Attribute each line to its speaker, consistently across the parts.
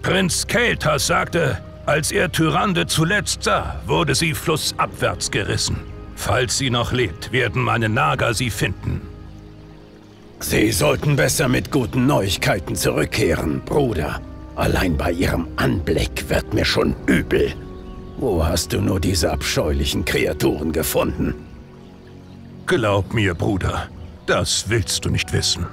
Speaker 1: Prinz Kael'thas sagte, als er Tyrande zuletzt sah, wurde sie flussabwärts gerissen. Falls sie noch lebt, werden meine Naga sie finden.
Speaker 2: Sie sollten besser mit guten Neuigkeiten zurückkehren, Bruder. Allein bei ihrem Anblick wird mir schon übel. Wo hast du nur diese abscheulichen Kreaturen gefunden?
Speaker 1: Glaub mir, Bruder, das willst du nicht wissen.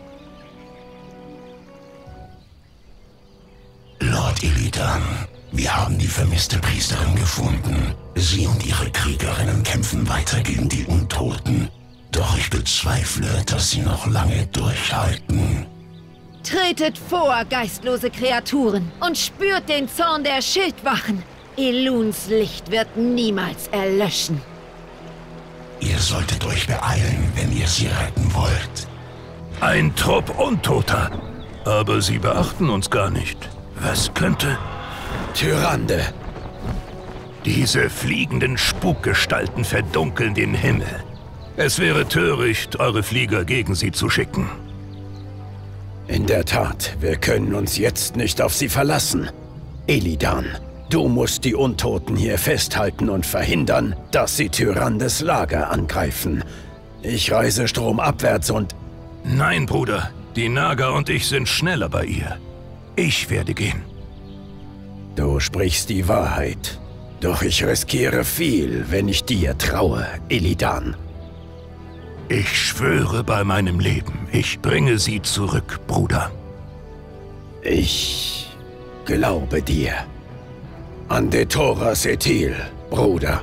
Speaker 3: Lord Illidan, wir haben die vermisste Priesterin gefunden. Sie und ihre Kriegerinnen kämpfen weiter gegen die Untoten. Doch ich bezweifle, dass sie noch lange durchhalten.
Speaker 4: Tretet vor, geistlose Kreaturen, und spürt den Zorn der Schildwachen. Eluns Licht wird niemals erlöschen.
Speaker 3: Ihr solltet euch beeilen, wenn ihr sie retten wollt.
Speaker 1: Ein Trupp Untoter. Aber sie beachten uns gar nicht. Was könnte...
Speaker 2: Tyrande!
Speaker 1: Diese fliegenden Spukgestalten verdunkeln den Himmel. Es wäre töricht, eure Flieger gegen sie zu schicken.
Speaker 2: In der Tat, wir können uns jetzt nicht auf sie verlassen. Illidan, du musst die Untoten hier festhalten und verhindern, dass sie Tyrandes Lager angreifen. Ich reise stromabwärts und...
Speaker 1: Nein, Bruder. Die Naga und ich sind schneller bei ihr. Ich werde gehen.
Speaker 2: Du sprichst die Wahrheit. Doch ich riskiere viel, wenn ich dir traue, Illidan.
Speaker 1: Ich schwöre bei meinem Leben, ich bringe sie zurück, Bruder.
Speaker 2: Ich glaube dir. An Detora Sethil, Bruder.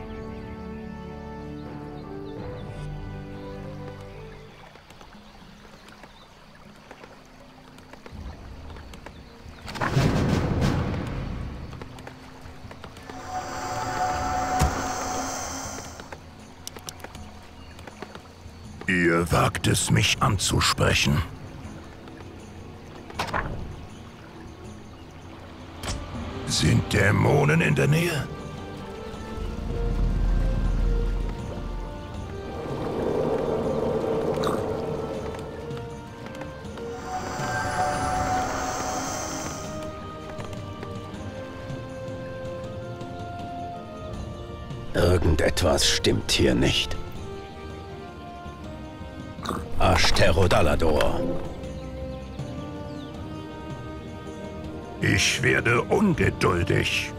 Speaker 1: Ihr wagt es, mich anzusprechen. Sind Dämonen in der Nähe?
Speaker 2: Irgendetwas stimmt hier nicht. Ashtere-Dalador.
Speaker 1: Ich werde ungeduldig.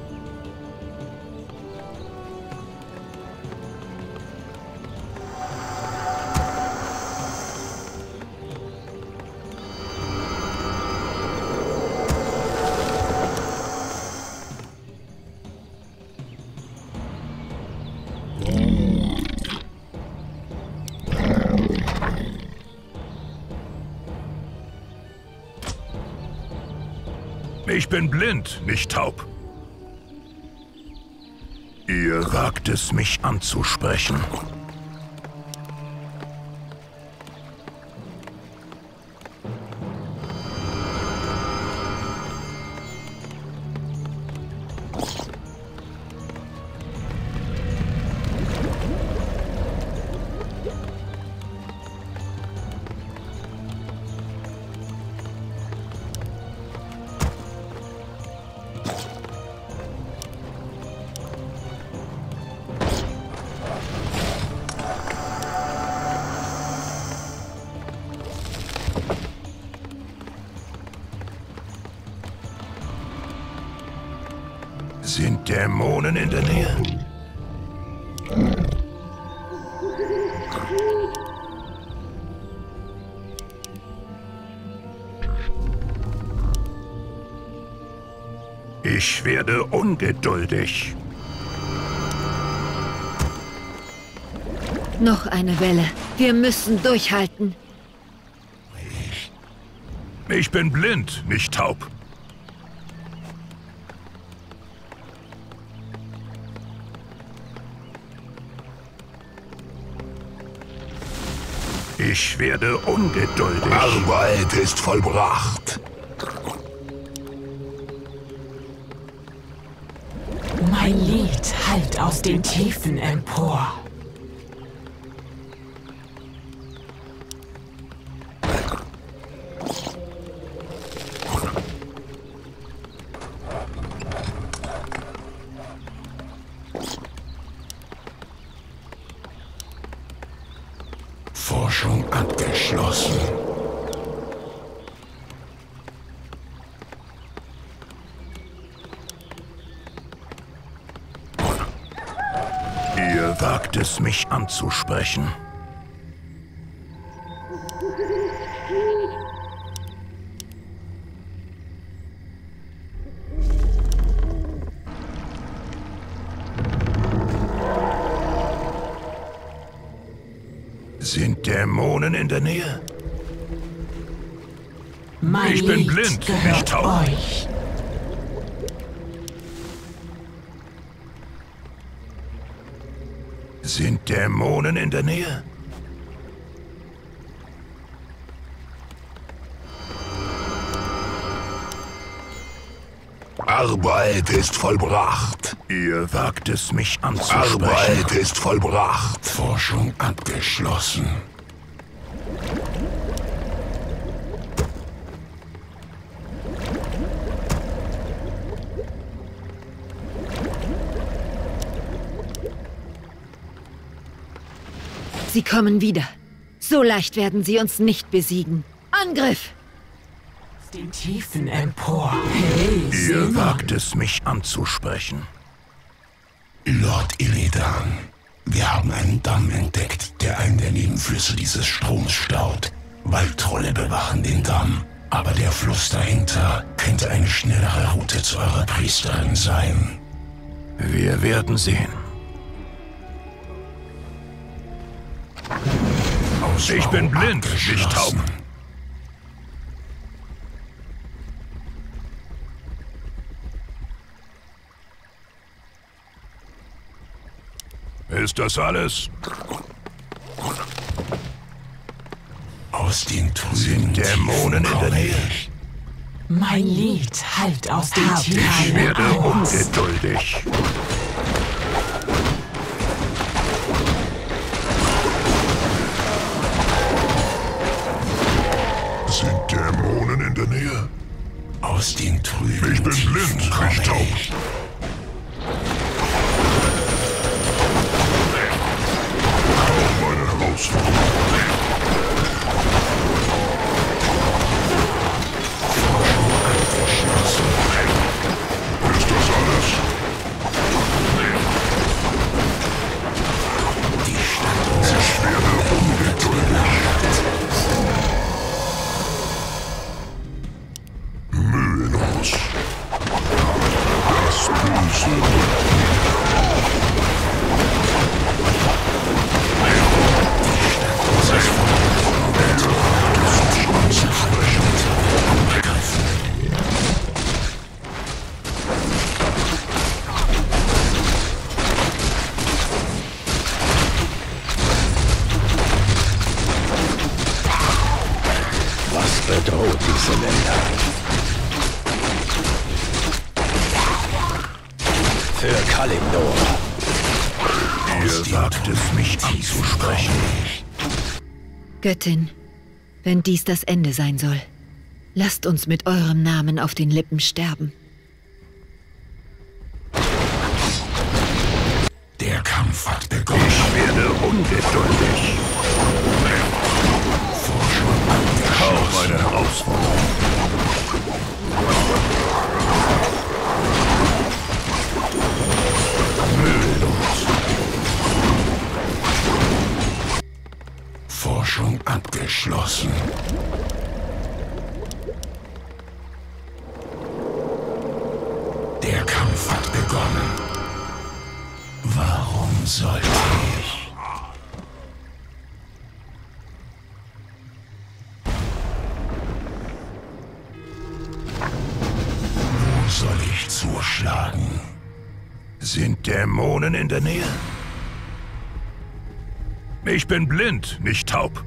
Speaker 1: Ich bin blind, nicht taub. Ihr wagt es, mich anzusprechen. Sind Dämonen in der Nähe? Ich werde ungeduldig.
Speaker 4: Noch eine Welle. Wir müssen durchhalten.
Speaker 1: Ich bin blind, nicht taub. Ich werde ungeduldig.
Speaker 3: Arbeit ist vollbracht.
Speaker 5: Mein Lied hallt aus den Tiefen empor.
Speaker 1: wagt es, mich anzusprechen? Sind Dämonen in der Nähe?
Speaker 5: Mein
Speaker 1: Ich bin
Speaker 5: Lied
Speaker 1: blind,
Speaker 5: gehört
Speaker 1: nicht taub.
Speaker 5: euch.
Speaker 1: Sind Dämonen in der Nähe?
Speaker 3: Arbeit ist vollbracht.
Speaker 1: Ihr wagt es, mich anzusprechen.
Speaker 3: Arbeit ist vollbracht. Forschung abgeschlossen.
Speaker 4: Sie kommen wieder. So leicht werden sie uns nicht besiegen. Angriff!
Speaker 5: Aus den Tiefen empor. Hey,
Speaker 1: Ihr
Speaker 5: Seemann.
Speaker 1: wagt es, mich anzusprechen.
Speaker 3: Lord Illidan, wir haben einen Damm entdeckt, der einen der Nebenflüsse dieses Stroms staut. Waldtrolle bewachen den Damm, aber der Fluss dahinter könnte eine schnellere Route zu eurer Priesterin sein.
Speaker 1: Wir werden sehen. Ich bin blind, nicht taub. Ist das alles?
Speaker 3: Aus den trüben
Speaker 1: Sind Dämonen in der Nähe?
Speaker 5: Mein Lied hallt aus den
Speaker 1: Ich
Speaker 5: Tiefen
Speaker 1: werde
Speaker 5: aus.
Speaker 1: ungeduldig. Sind Dämonen in der Nähe?
Speaker 3: Aus den trüben
Speaker 1: Ich bin
Speaker 3: Tiefen
Speaker 1: blind,
Speaker 3: komme
Speaker 1: nicht taub.
Speaker 3: ich.
Speaker 1: Meine Herausforderung. Ist das alles?
Speaker 3: Die Stadt
Speaker 1: Ich werde ungeduldig. Mühelos. Das Böse.
Speaker 2: Was bedroht diese Länder? Für Kalimdor.
Speaker 1: Ihr wagt es, mich anzusprechen.
Speaker 4: Göttin, wenn dies das Ende sein soll, lasst uns mit eurem Namen auf den Lippen sterben.
Speaker 3: Der Kampf hat begonnen.
Speaker 1: Ich werde ungeduldig. Kaum eine Herausforderung. Mühelos.
Speaker 3: Forschung abgeschlossen. Der Kampf hat begonnen. Warum sollte ich? Wo soll ich zuschlagen?
Speaker 1: Sind Dämonen in der Nähe? Ich bin blind, nicht taub.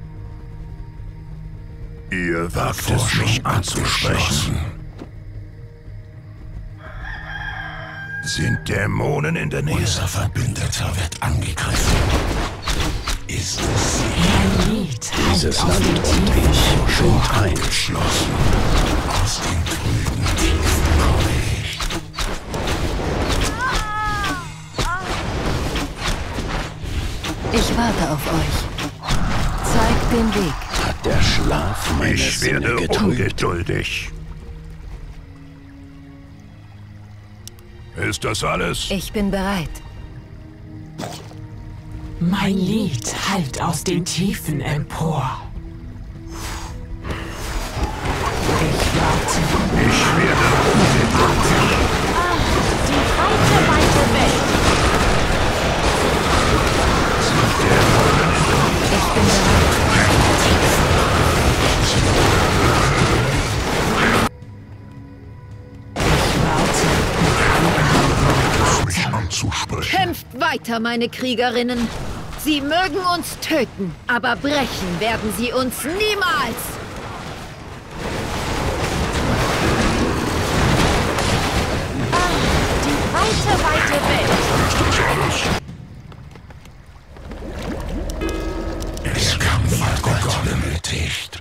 Speaker 1: Ihr wagt es, mich anzusprechen. Sind Dämonen in der Nähe?
Speaker 3: Unser Verbündeter wird angegriffen. Ist es sicher?
Speaker 5: Mein Lied
Speaker 2: Dieses
Speaker 5: hallt aus
Speaker 2: Land
Speaker 5: den
Speaker 2: und
Speaker 5: Tiefen.
Speaker 2: ich sind eins.
Speaker 3: Geschlossen. Aus den trüben Tiefen komme ich.
Speaker 4: Ich warte auf euch. Zeigt den Weg.
Speaker 2: Hat der Schlaf meine
Speaker 1: Ich
Speaker 2: Sinne
Speaker 1: werde
Speaker 2: getrübt?
Speaker 1: ungeduldig. Ist das alles?
Speaker 4: Ich bin bereit.
Speaker 5: Mein Lied hallt aus den Tiefen empor. Ich warte.
Speaker 1: Ich werde ungeduldig.
Speaker 4: Die weite Welt. Ich bin
Speaker 3: Anzusprechen.
Speaker 4: Kämpft weiter, meine Kriegerinnen. Sie mögen uns töten, aber brechen werden sie uns niemals. Die weite Welt.
Speaker 3: Ist das alles? Es kam wie Gott benötigt.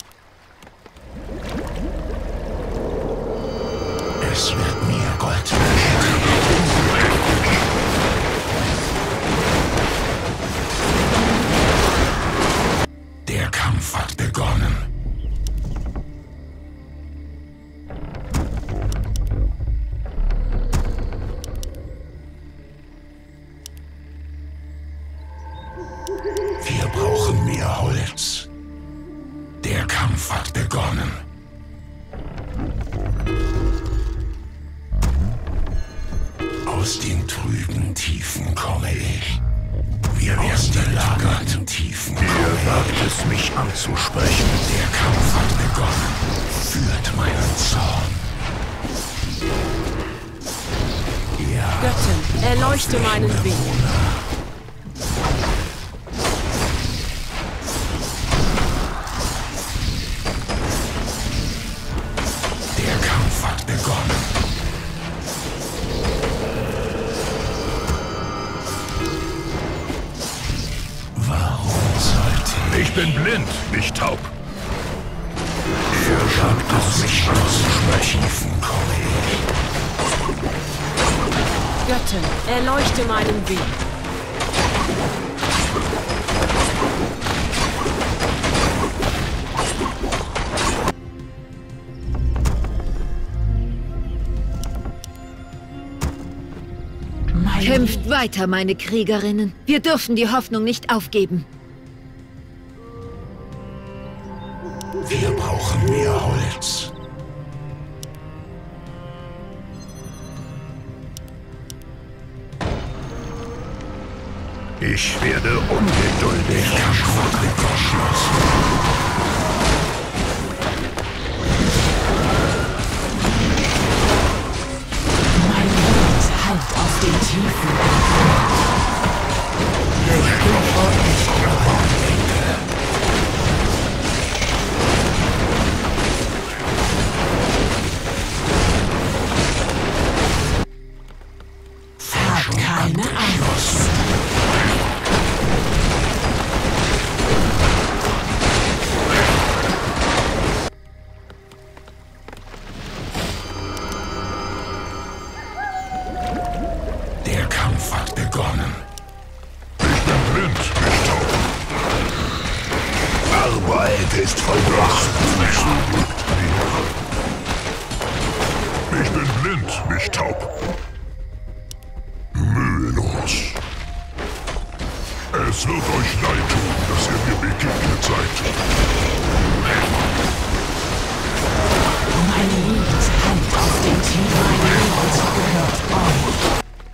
Speaker 3: Es wird mir Gott benötigt. Der Kampf hat begonnen. Wir brauchen mehr Holz. Der Kampf hat begonnen. Aus den trüben Tiefen komme ich. Wir aus den lagernden Tiefen komme
Speaker 1: Ihr wagt es, mich anzusprechen.
Speaker 3: Der Kampf hat begonnen. Führt meinen Zorn. Ja,
Speaker 6: Göttin, erleuchte meinen Weg.
Speaker 3: der Kampf hat begonnen. Warum sollte
Speaker 1: Ich bin blind, nicht taub.
Speaker 3: Ihr sagt aus mich auszusprechen, komme ich.
Speaker 6: Göttin, erleuchte meinen Weg.
Speaker 4: Kämpft weiter, meine Kriegerinnen. Wir dürfen die Hoffnung nicht aufgeben.
Speaker 3: Wir brauchen mehr Holz.
Speaker 1: Ich werde ungeduldig.
Speaker 3: Der Kampf hat begonnen.
Speaker 5: Mein Lied hallt aus den Tiefen. Habt keine Angst.
Speaker 3: Der Kampf hat begonnen.
Speaker 1: Ich bin blind, nicht taub.
Speaker 3: Arbeit ist vollbracht.
Speaker 1: Ich bin blind, nicht taub.
Speaker 3: Mühelos.
Speaker 1: Es wird euch leid tun, dass ihr mir begegnet seid.
Speaker 5: Mein Lied hallt aus den Tiefen. Mein Lied gehört euch.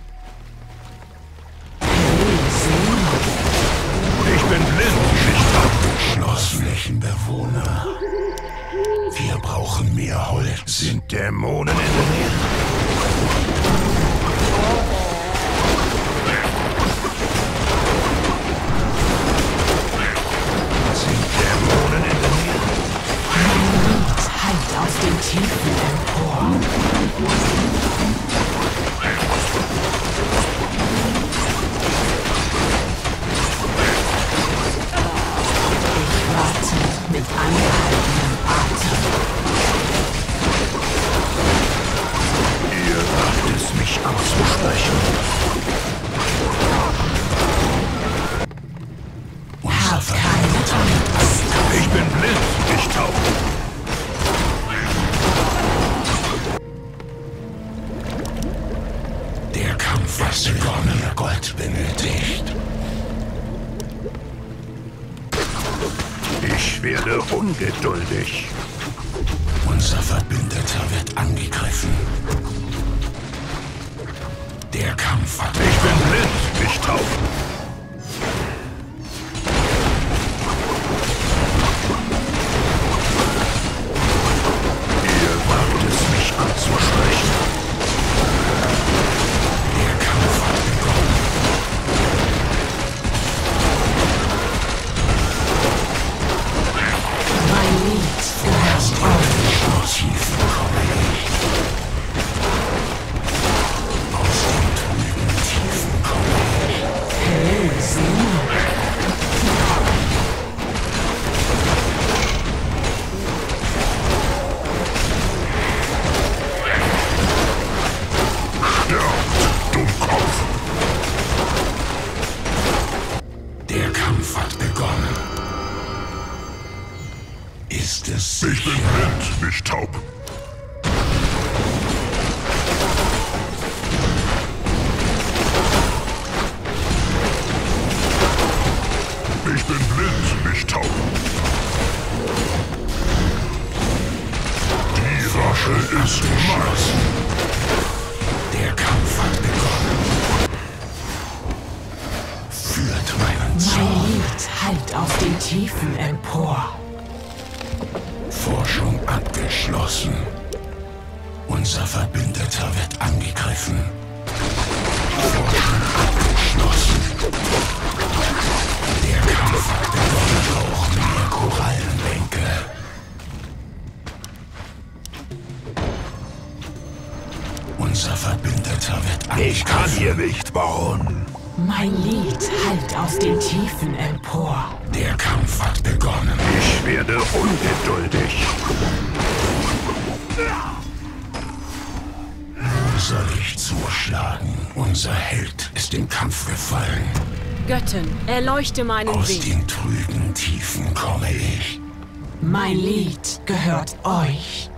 Speaker 1: Ich bin blind, nicht taub.
Speaker 3: Schlossflächenbewohner. Wir brauchen mehr Holz.
Speaker 1: Sind Dämonen in der Nähe? Sind Dämonen in der Nähe?
Speaker 5: Mein Lied hallt aus den Tiefen empor. Ich warte mit angehaltenem Atem.
Speaker 1: Ihr wagt es, mich anzusprechen.
Speaker 5: Habt keine Angst.
Speaker 1: Ich bin blind, nicht taub.
Speaker 3: Der Kampf hat begonnen. Gold benötigt.
Speaker 1: Ich werde ungeduldig.
Speaker 3: Unser Verbündeter wird angegriffen. Der Kampf hat
Speaker 1: Ich bin blind, nicht taub. Ihr wagt es, mich anzusprechen.
Speaker 3: Der Kampf hat begonnen.
Speaker 5: Mein Lied gehört euch.
Speaker 3: Aus Tiefen komme ich. Aus den trüben Tiefen komme ich.
Speaker 5: Hey, Seemann.
Speaker 3: Stirbt, Dummkopf! Der Kampf hat begonnen. Ist es sicher?
Speaker 1: Ich bin blind, nicht taub. Ich bin blind, nicht taub. Die Rache ist mein.
Speaker 3: Der Kampf hat begonnen. Führt meinen
Speaker 5: Mein
Speaker 3: Zorn.
Speaker 5: Lied hallt aus den Tiefen empor.
Speaker 3: Forschung abgeschlossen. Unser Verbündeter wird angegriffen. Forschung abgeschlossen. Der Kampf hat begonnen. Brauchen wir Korallenbänke. Unser Verbündeter wird angegriffen.
Speaker 1: Ich kann hier nicht bauen.
Speaker 5: Mein Lied hallt aus den Tiefen empor.
Speaker 3: Der Kampf hat begonnen.
Speaker 1: Ich werde ungeduldig.
Speaker 3: Wo soll ich zuschlagen? Unser Held ist im Kampf gefallen.
Speaker 6: Göttin, erleuchte meinen
Speaker 3: Aus
Speaker 6: Weg.
Speaker 3: den trüben Tiefen komme ich.
Speaker 5: Mein Lied gehört euch.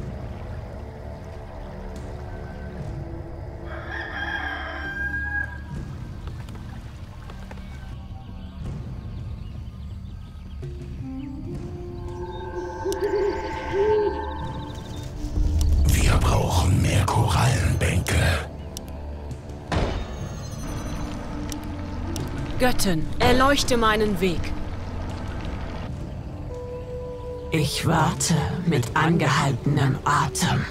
Speaker 3: Wir brauchen mehr Korallenbänke.
Speaker 6: Göttin, erleuchte meinen Weg.
Speaker 5: Ich warte mit angehaltenem Atem.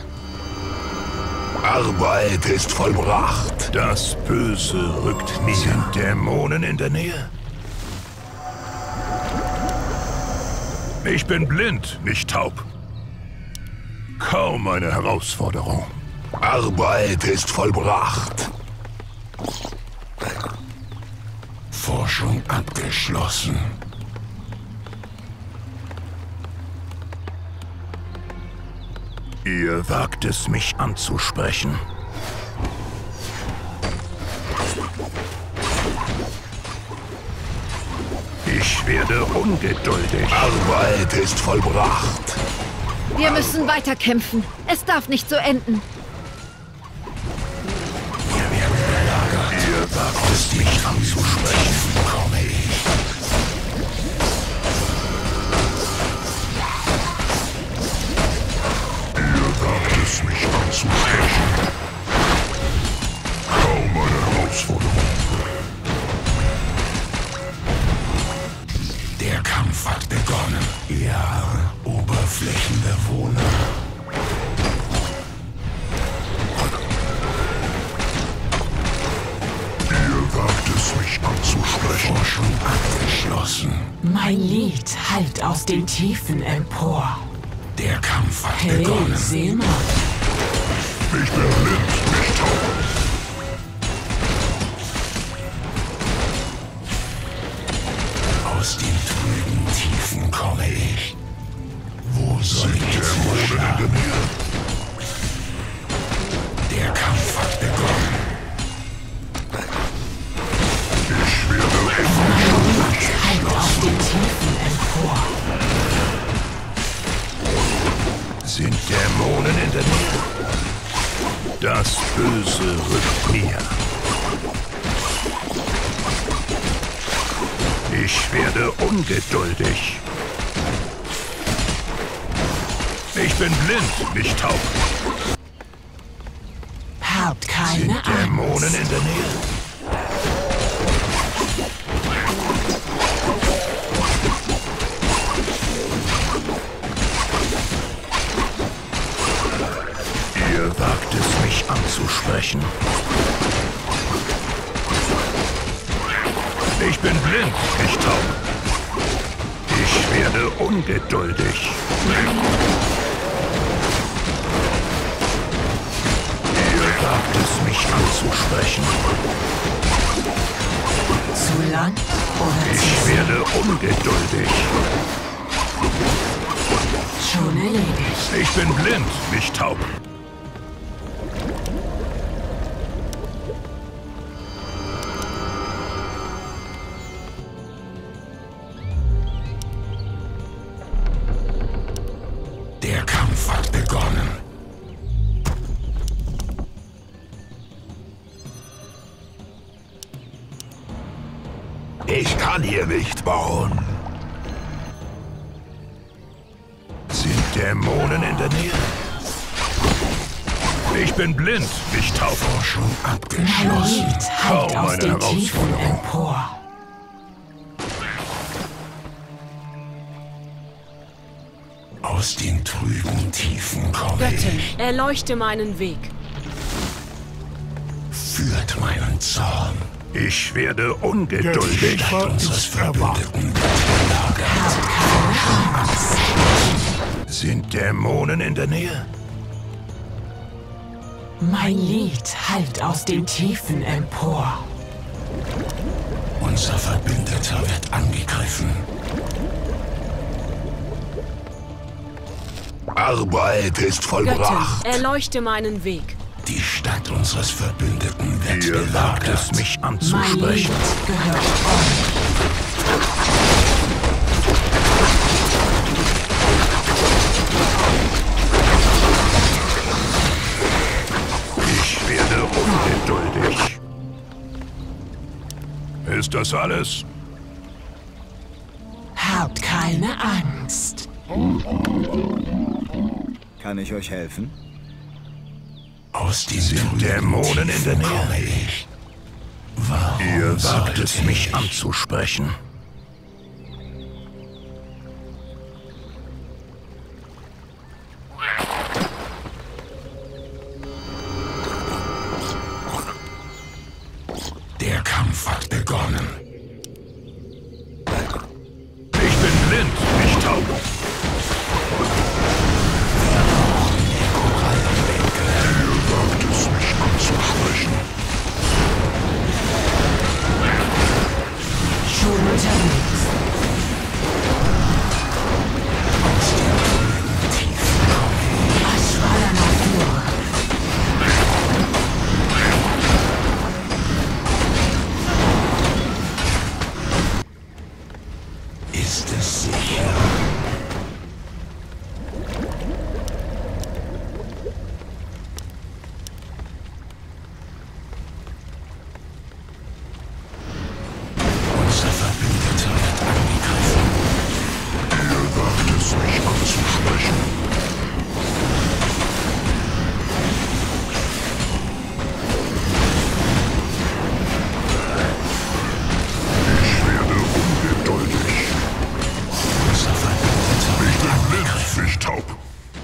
Speaker 1: Arbeit ist vollbracht. Das Böse rückt näher. Sind Dämonen in der Nähe? Ich bin blind, nicht taub. Kaum eine Herausforderung. Arbeit ist vollbracht.
Speaker 3: Forschung abgeschlossen.
Speaker 1: Ihr wagt es, mich anzusprechen. Ich werde ungeduldig. Arbeit ist vollbracht.
Speaker 4: Wir müssen weiterkämpfen. Es darf nicht so enden.
Speaker 3: Wir werden belagert.
Speaker 1: Ihr wagt es, mich anzusprechen.
Speaker 3: Komme ich.
Speaker 1: Ihr wagt es, mich anzusprechen. Kaum eine Herausforderung.
Speaker 3: Der Kampf hat begonnen. Ja, Oberflächenbewohner.
Speaker 1: Ihr wagt es, mich anzusprechen.
Speaker 3: Forschung abgeschlossen.
Speaker 5: Mein Lied hallt aus den Tiefen empor.
Speaker 3: Der Kampf hat
Speaker 5: Hey,
Speaker 3: begonnen.
Speaker 5: Seemann.
Speaker 1: Ich bin blind, nicht taub.
Speaker 3: Aus den trüben Tiefen komme ich. Wo soll ich
Speaker 1: Dämonen in der
Speaker 3: zuschlagen?
Speaker 1: Nähe?
Speaker 3: Der Kampf hat begonnen.
Speaker 1: Ich werde
Speaker 5: Hallt aus den Tiefen empor.
Speaker 1: Sind Dämonen in der Nähe? Das Böse rückt näher. Ich werde ungeduldig. Ich bin blind, nicht taub.
Speaker 5: Habt keine
Speaker 1: Sind
Speaker 5: Angst.
Speaker 1: Dämonen in der Nähe? Ihr wagt es, mich anzusprechen. Ich bin blind, nicht taub. Ich werde ungeduldig. Ihr wagt es, mich anzusprechen.
Speaker 5: Zu lang oder zu
Speaker 1: Ich werde ungeduldig.
Speaker 5: schon erledigt?
Speaker 1: Ich bin blind, nicht taub.
Speaker 3: Der Kampf hat begonnen.
Speaker 1: Ich kann hier nicht bauen. Sind Dämonen in der Nähe? Ich bin blind, nicht taub.
Speaker 3: Forschung abgeschlossen.
Speaker 5: Malit hallt
Speaker 1: Kaum
Speaker 5: aus
Speaker 1: eine
Speaker 5: den Tiefen
Speaker 1: Herausforderung.
Speaker 5: empor.
Speaker 3: Aus den trüben Tiefen komme
Speaker 6: Göttin,
Speaker 3: ich.
Speaker 6: erleuchte meinen Weg.
Speaker 3: Führt meinen Zorn.
Speaker 1: Ich werde ungeduldig.
Speaker 3: Die Stadt unseres Verbündeten wird belagert.
Speaker 1: Sind Dämonen in der Nähe?
Speaker 5: Mein Lied hallt aus den Tiefen empor.
Speaker 3: Unser Verbündeter wird angegriffen.
Speaker 1: Arbeit ist
Speaker 6: Göttin,
Speaker 1: vollbracht.
Speaker 6: erleuchte meinen Weg.
Speaker 3: Die Stadt unseres Verbündeten wird
Speaker 1: Ihr wagt
Speaker 3: belagert.
Speaker 1: es, mich
Speaker 5: Mein Lied
Speaker 1: anzusprechen.
Speaker 5: gehört euch.
Speaker 1: Ich werde ungeduldig. Ist das alles?
Speaker 5: Habt keine Angst.
Speaker 7: Kann ich euch helfen?
Speaker 3: Aus den
Speaker 1: Sind
Speaker 3: trüben
Speaker 1: Dämonen in der
Speaker 3: Tiefen
Speaker 1: Nähe?
Speaker 3: komme ich. Warum
Speaker 1: Ihr wagt
Speaker 3: sollte
Speaker 1: es, mich
Speaker 3: ich?
Speaker 1: anzusprechen.
Speaker 3: Der Kampf hat begonnen.
Speaker 1: Ich bin blind, nicht taub. Ihr wagt es, mich anzusprechen.
Speaker 5: Schon unterwegs.
Speaker 3: Aus den trüben Tiefen komme ich.
Speaker 5: Aschwala Natur.
Speaker 3: Ist es sicher? Unser Verbündeter wird angegriffen.
Speaker 1: Ihr wagt es, mich anzusprechen. Ich werde ungeduldig.
Speaker 3: Unser Verbündeter wird angegriffen.
Speaker 1: Blind, nicht taub.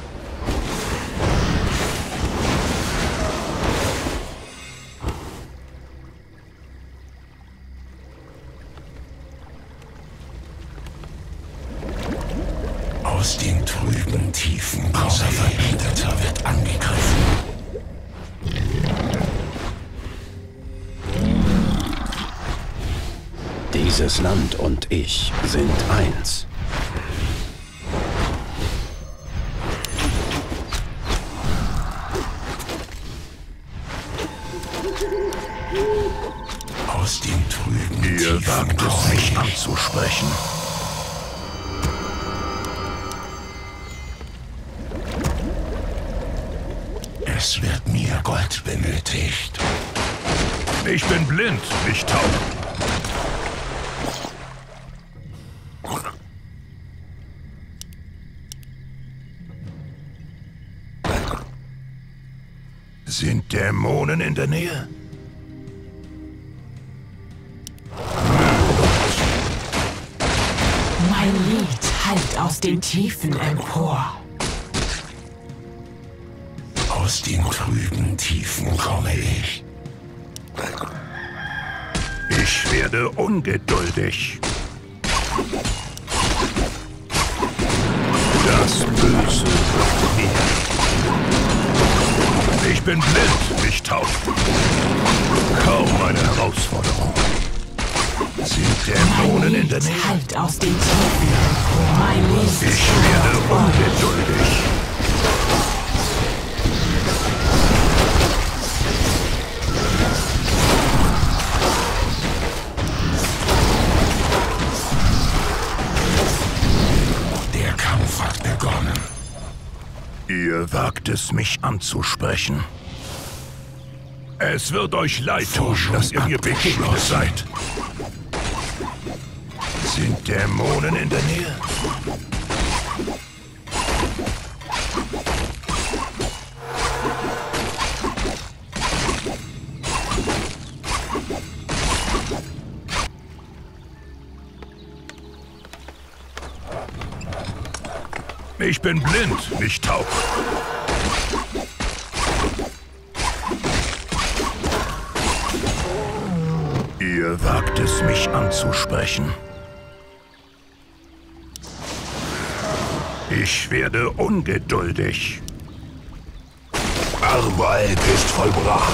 Speaker 3: Aus den trüben Tiefen komme unser Verbündeter wird angegriffen.
Speaker 2: Dieses Land und ich sind eins.
Speaker 3: Aus den trüben
Speaker 1: Ihr
Speaker 3: Tiefen
Speaker 1: wagt es,
Speaker 3: komme
Speaker 1: mich
Speaker 3: ich.
Speaker 1: anzusprechen.
Speaker 3: Es wird mir Gold benötigt.
Speaker 1: Ich bin blind, nicht taub. Sind Dämonen in der Nähe?
Speaker 5: Mein Lied hallt aus den Tiefen empor.
Speaker 3: Aus den trüben Tiefen komme ich.
Speaker 1: Ich werde ungeduldig. Das Böse wird mir. Ich bin blind, nicht taub. Kaum eine Herausforderung. Sind Dämonen in der Nähe?
Speaker 5: Halt aus den Tiefen empor. Mein Lied
Speaker 1: Ich werde ungeduldig.
Speaker 3: Der Kampf hat begonnen.
Speaker 1: Ihr wagt es, mich anzusprechen. Es wird euch leid tun, dass ihr mir begegnet seid. Sind Dämonen in der Nähe? Ich bin blind, nicht taub. Ihr wagt es, mich anzusprechen. Ich werde ungeduldig.
Speaker 3: Arbeit ist vollbracht.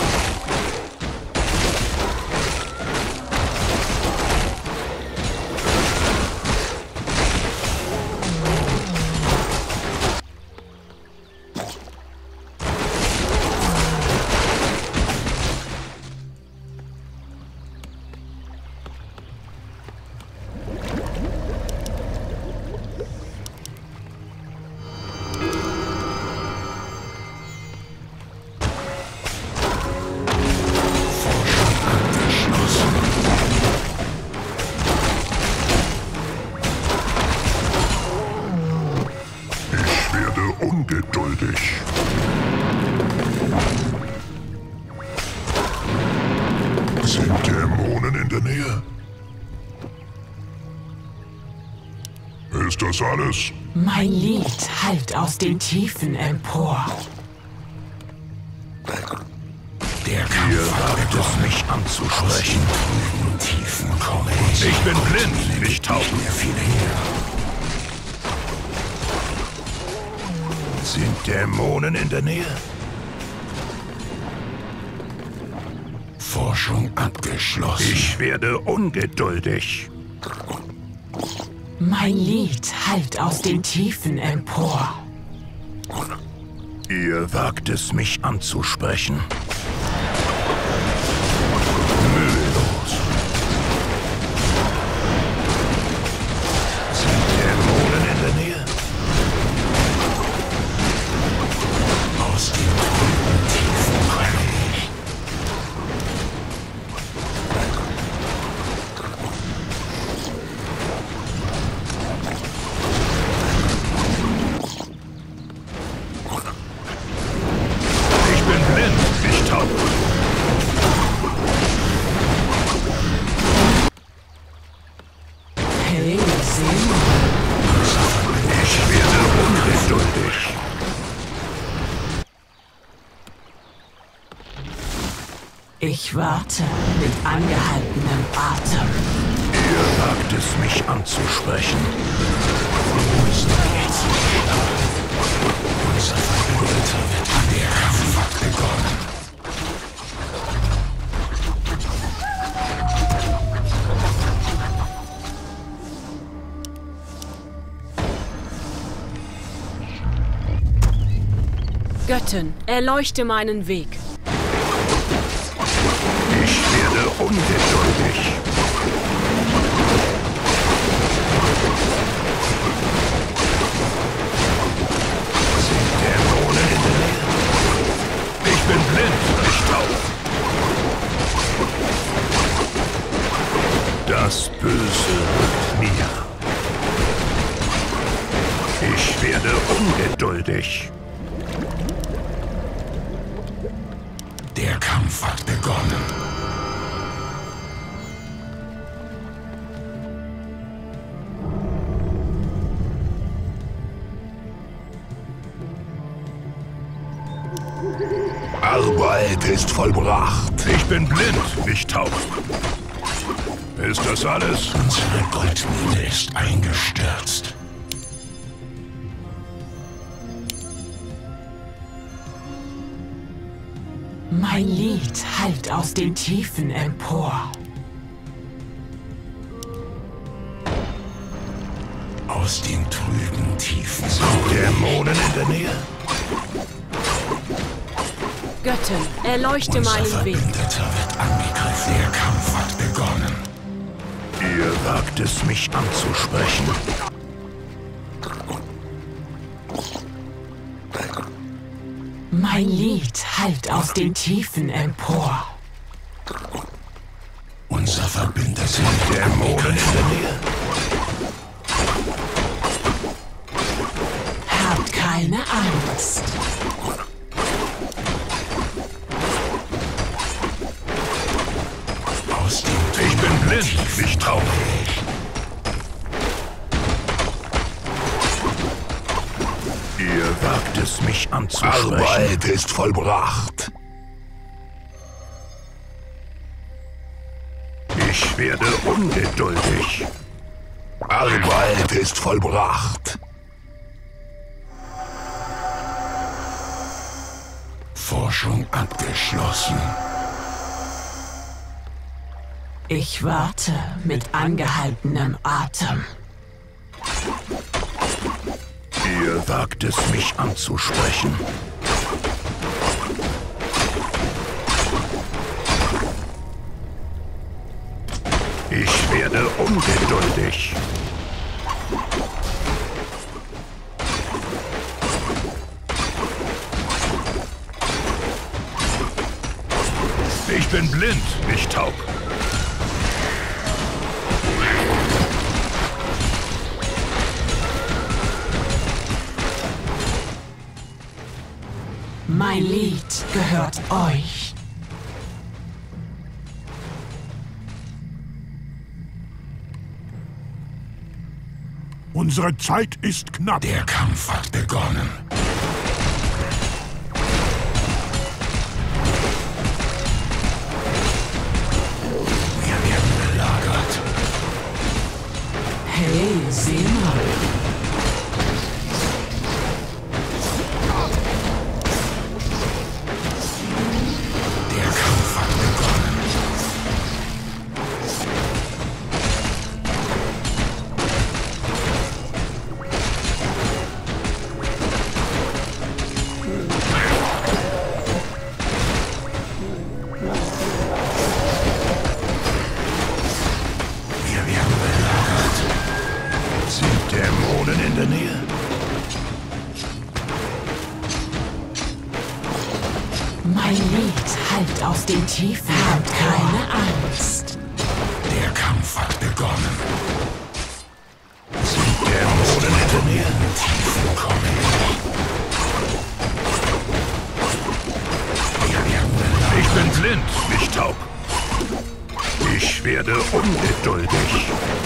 Speaker 1: Ungeduldig. Sind Dämonen in der Nähe? Ist das alles?
Speaker 5: Mein Lied hallt aus den Tiefen empor.
Speaker 3: Der
Speaker 1: Ihr
Speaker 3: Kampf hat
Speaker 1: wagt es, mich anzusprechen.
Speaker 3: trüben Tiefen komme ich.
Speaker 1: Ich bin blind, nicht taub.
Speaker 3: Mir viel her.
Speaker 1: Sind Dämonen in der Nähe?
Speaker 3: Forschung abgeschlossen.
Speaker 1: Ich werde ungeduldig.
Speaker 5: Mein Lied hallt aus den Tiefen empor.
Speaker 1: Ihr wagt es, mich anzusprechen. Mühelos. Sind Dämonen in der Nähe?
Speaker 3: Aus den trüben Tiefen komme ich.
Speaker 1: Ich bin blind, nicht taub.
Speaker 5: Hey, sehen.
Speaker 1: Ich werde ungeduldig.
Speaker 5: Ich warte mit angehaltenem Atem.
Speaker 1: Ihr wagt es, mich anzusprechen.
Speaker 3: Unser Verbündeter wird an der Kampf hat begonnen.
Speaker 6: Göttin, erleuchte meinen Weg.
Speaker 1: Ich werde ungeduldig. Sind Dämonen in der Nähe? Ich bin blind, nicht taub. Das Böse rückt mir. Ich werde ungeduldig.
Speaker 3: Kampf hat begonnen.
Speaker 1: Arbeit ist vollbracht. Ich bin blind, nicht taub. Ist das alles?
Speaker 3: Unsere Goldmine ist eingestürzt.
Speaker 5: Mein Lied hallt aus den Tiefen empor.
Speaker 3: Aus den trüben Tiefen
Speaker 1: Dämonen in der Nähe?
Speaker 6: Göttin, erleuchte
Speaker 3: unser
Speaker 6: meinen Weg.
Speaker 3: Verbündeter wird angegriffen. Der Kampf hat begonnen.
Speaker 1: Ihr wagt es, mich anzusprechen.
Speaker 5: Mein Lied hallt aus den Tiefen empor.
Speaker 3: Unser Verbündeter
Speaker 1: Dämonen in der Nähe?
Speaker 5: Habt keine Angst.
Speaker 3: aus dem
Speaker 1: Ich bin blind, nicht taub. Ihr wagt es, mich anzusprechen. Arbeit ist vollbracht. Ich werde ungeduldig. Arbeit ist vollbracht.
Speaker 3: Forschung abgeschlossen.
Speaker 5: Ich warte mit angehaltenem Atem.
Speaker 1: Ihr wagt es, mich anzusprechen. Ich werde ungeduldig. Ich bin blind, nicht taub.
Speaker 5: Mein Lied gehört euch.
Speaker 1: Unsere Zeit ist knapp.
Speaker 3: Der Kampf hat begonnen. Wir werden belagert.
Speaker 5: Hey, sieh mal.
Speaker 3: Der Kampf hat begonnen. Wir werden belagert.
Speaker 1: Sind Dämonen in der Nähe?
Speaker 5: Mein Lied hallt aus den Tiefen. Habt keine Angst.
Speaker 3: Der Kampf hat begonnen.
Speaker 1: Sind Dämonen in der Nähe?
Speaker 3: Tiefen kommen. Wir werden belagert.
Speaker 1: Ich bin blind, nicht taub. Ich werde ungeduldig.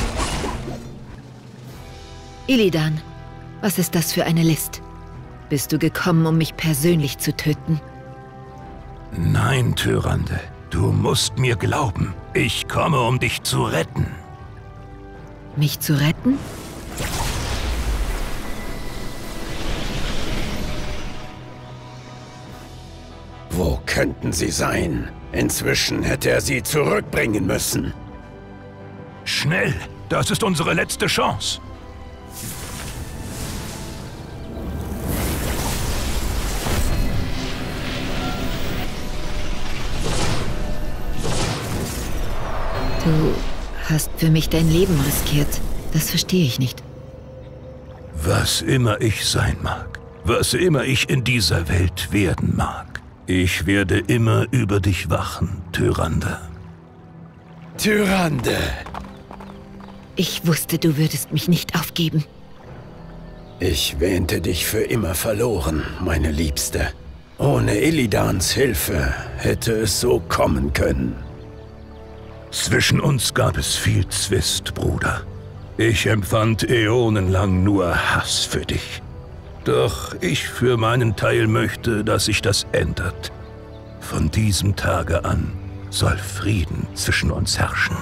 Speaker 4: Illidan, was ist das für eine List? Bist du gekommen, um mich persönlich zu töten?
Speaker 1: Nein, Tyrande, du musst mir glauben. Ich komme, um dich zu retten.
Speaker 4: Mich zu retten?
Speaker 2: Wo könnten sie sein? Inzwischen hätte er sie zurückbringen müssen.
Speaker 1: Schnell, das ist unsere letzte Chance.
Speaker 4: Du hast für mich dein Leben riskiert. Das verstehe ich nicht.
Speaker 1: Was immer ich sein mag, was immer ich in dieser Welt werden mag, ich werde immer über dich wachen, Tyrande.
Speaker 2: Tyrande!
Speaker 4: Ich wusste, du würdest mich nicht aufgeben.
Speaker 2: Ich wähnte dich für immer verloren, meine Liebste. Ohne Illidans Hilfe hätte es so kommen können.
Speaker 1: Zwischen uns gab es viel Zwist, Bruder. Ich empfand äonenlang nur Hass für dich. Doch ich für meinen Teil möchte, dass sich das ändert. Von diesem Tage an soll Frieden zwischen uns herrschen.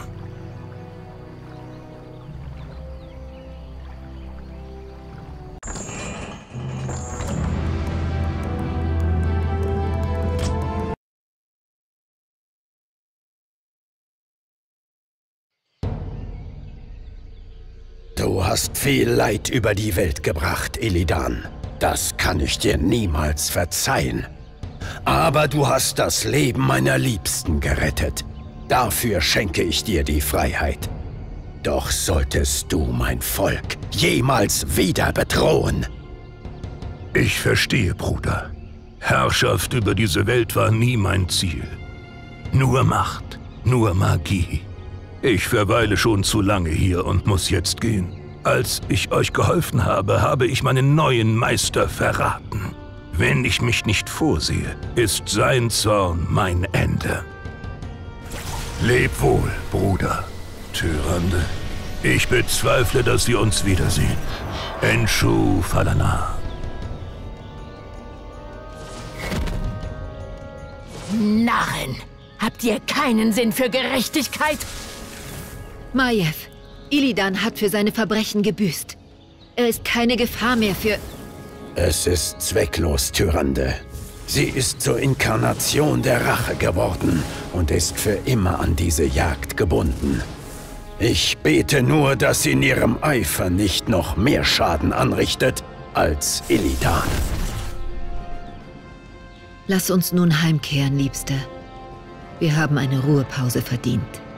Speaker 2: Du hast viel Leid über die Welt gebracht, Illidan. Das kann ich dir niemals verzeihen. Aber du hast das Leben meiner Liebsten gerettet. Dafür schenke ich dir die Freiheit. Doch solltest du mein Volk jemals wieder bedrohen.
Speaker 1: Ich verstehe, Bruder. Herrschaft über diese Welt war nie mein Ziel. Nur Macht, nur Magie. Ich verweile schon zu lange hier und muss jetzt gehen. Als ich euch geholfen habe, habe ich meinen neuen Meister verraten. Wenn ich mich nicht vorsehe, ist sein Zorn mein Ende. Leb wohl, Bruder. Tyrande, ich bezweifle, dass wir uns wiedersehen. Enshu Falana.
Speaker 5: Narren! Habt ihr keinen Sinn für Gerechtigkeit?
Speaker 4: Maiev, Illidan hat für seine Verbrechen gebüßt. Er ist keine Gefahr mehr für...
Speaker 2: Es ist zwecklos, Tyrande. Sie ist zur Inkarnation der Rache geworden und ist für immer an diese Jagd gebunden. Ich bete nur, dass sie in ihrem Eifer nicht noch mehr Schaden anrichtet als Illidan.
Speaker 4: Lass uns nun heimkehren, Liebste. Wir haben eine Ruhepause verdient.